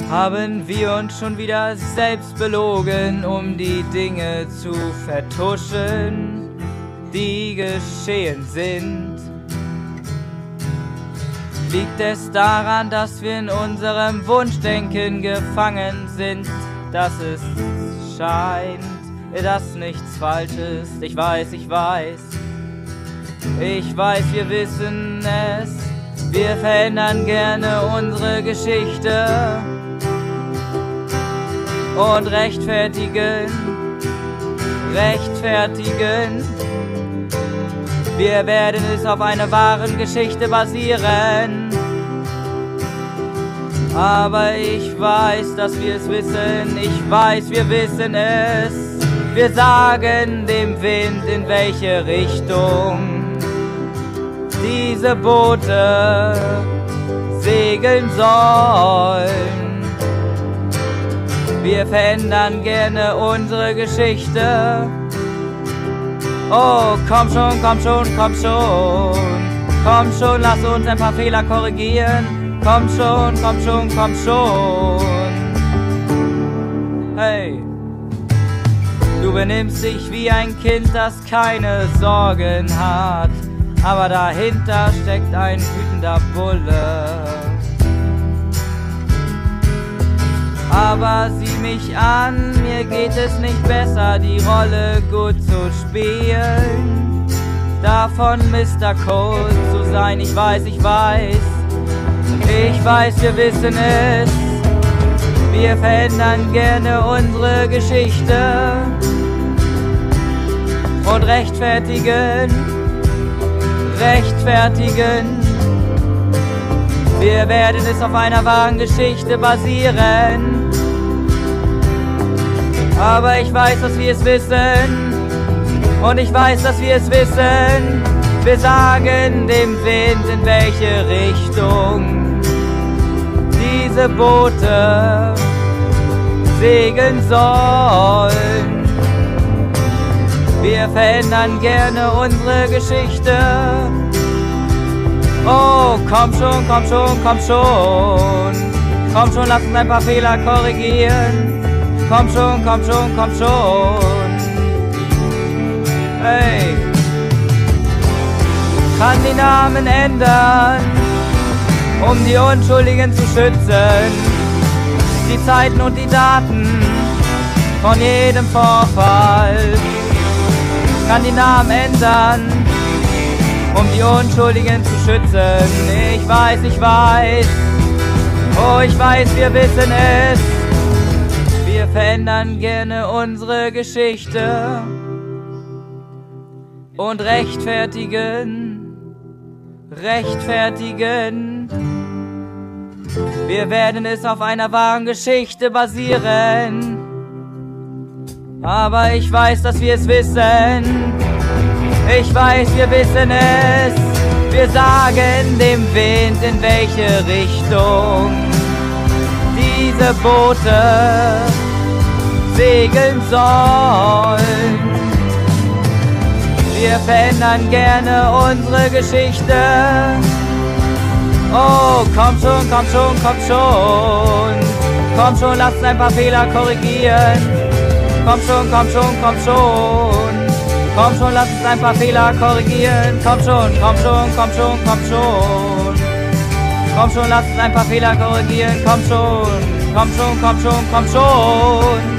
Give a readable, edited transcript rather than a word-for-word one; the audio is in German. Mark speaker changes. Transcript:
Speaker 1: haben wir uns schon wieder selbst belogen, um die Dinge zu vertuschen, die geschehen sind. Liegt es daran, dass wir in unserem Wunschdenken gefangen sind, dass es scheint, dass nichts falsch ist? Ich weiß, wir wissen es. Wir verändern gerne unsere Geschichte und rechtfertigen. Wir werden es auf einer wahren Geschichte basieren. Aber ich weiß, dass wir es wissen. Ich weiß, wir wissen es. Wir sagen dem Wind, in welche Richtung diese Boote segeln sollen. Wir verändern gerne unsere Geschichte. Oh, komm schon, komm schon, komm schon. Komm schon, lass uns ein paar Fehler korrigieren. Komm schon, komm schon, komm schon. Hey. Du benimmst dich wie ein Kind, das keine Sorgen hat, aber dahinter steckt ein wütender Bulle. Aber sieh mich an, mir geht es nicht besser, die Rolle gut zu spielen, davon Mr. Cold zu sein. Ich weiß, wir wissen es. Wir verändern gerne unsere Geschichte und rechtfertigen. Wir werden es auf einer wahren Geschichte basieren. Aber ich weiß, dass wir es wissen. Und ich weiß, dass wir es wissen. Wir sagen dem Wind, in welche Richtung diese Boote segeln sollen. Wir verändern gerne unsere Geschichte. Oh, komm schon, komm schon, komm schon. Komm schon, lass uns ein paar Fehler korrigieren. Komm schon, komm schon, komm schon. Hey. Kann die Namen ändern, um die Unschuldigen zu schützen. Die Zeiten und die Daten von jedem Vorfall. Kann die Namen ändern, um die Unschuldigen zu schützen. Ich weiß, oh ich weiß, wir wissen es. Wir verändern gerne unsere Geschichte und rechtfertigen. Wir werden es auf einer wahren Geschichte basieren. Aber ich weiß, dass wir es wissen. Ich weiß, wir wissen es. Wir sagen dem Wind, in welche Richtung diese Boote segeln sollen. Wir verändern gerne unsere Geschichte. Oh, komm schon, komm schon, komm schon. Komm schon, lass uns ein paar Fehler korrigieren. Komm schon, komm schon, komm schon. Komm schon, lass uns ein paar Fehler korrigieren. Komm schon, komm schon, komm schon, komm schon. Komm schon, lass uns ein paar Fehler korrigieren. Komm schon, komm schon, komm schon, komm schon.